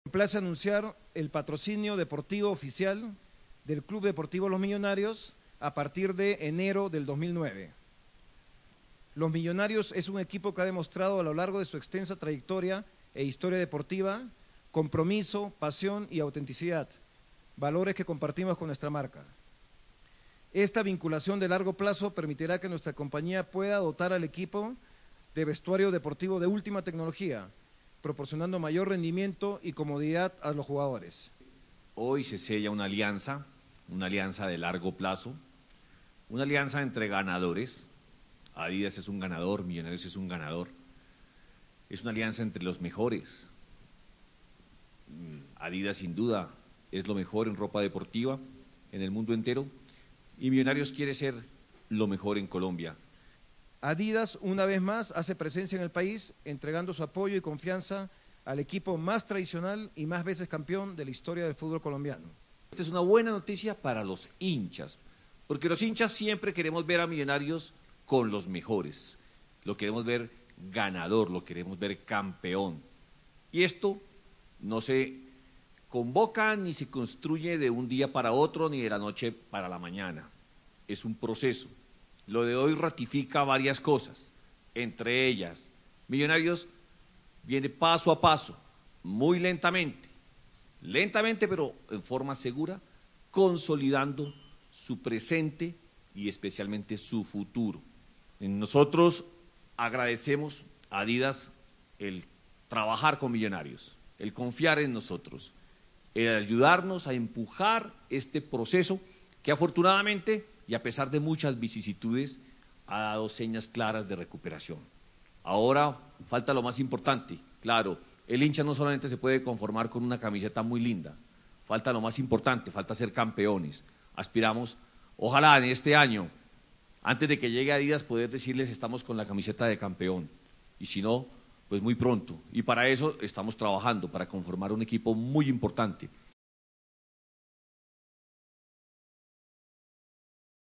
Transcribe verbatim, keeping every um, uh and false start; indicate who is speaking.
Speaker 1: Me place anunciar el patrocinio deportivo oficial del Club Deportivo Los Millonarios a partir de enero del dos mil nueve. Los Millonarios es un equipo que ha demostrado a lo largo de su extensa trayectoria e historia deportiva compromiso, pasión y autenticidad, valores que compartimos con nuestra marca. Esta vinculación de largo plazo permitirá que nuestra compañía pueda dotar al equipo de vestuario deportivo de última tecnología, proporcionando mayor rendimiento y comodidad a los jugadores.
Speaker 2: Hoy se sella una alianza, una alianza de largo plazo, una alianza entre ganadores. Adidas es un ganador, Millonarios es un ganador. Es una alianza entre los mejores. Adidas sin duda es lo mejor en ropa deportiva en el mundo entero y Millonarios quiere ser lo mejor en Colombia.
Speaker 1: Adidas una vez más hace presencia en el país entregando su apoyo y confianza al equipo más tradicional y más veces campeón de la historia del fútbol colombiano.
Speaker 2: Esta es una buena noticia para los hinchas, porque los hinchas siempre queremos ver a Millonarios con los mejores, lo queremos ver ganador, lo queremos ver campeón. Y esto no se convoca ni se construye de un día para otro ni de la noche para la mañana, es un proceso. Lo de hoy ratifica varias cosas, entre ellas, Millonarios viene paso a paso, muy lentamente, lentamente pero en forma segura, consolidando su presente y especialmente su futuro. Nosotros agradecemos a Adidas el trabajar con Millonarios, el confiar en nosotros, el ayudarnos a empujar este proceso que afortunadamente y a pesar de muchas vicisitudes ha dado señas claras de recuperación. Ahora falta lo más importante, claro, el hincha no solamente se puede conformar con una camiseta muy linda, falta lo más importante, falta ser campeones. Aspiramos, ojalá en este año, antes de que llegue Adidas, poder decirles estamos con la camiseta de campeón, y si no, pues muy pronto. Y para eso estamos trabajando, para conformar un equipo muy importante,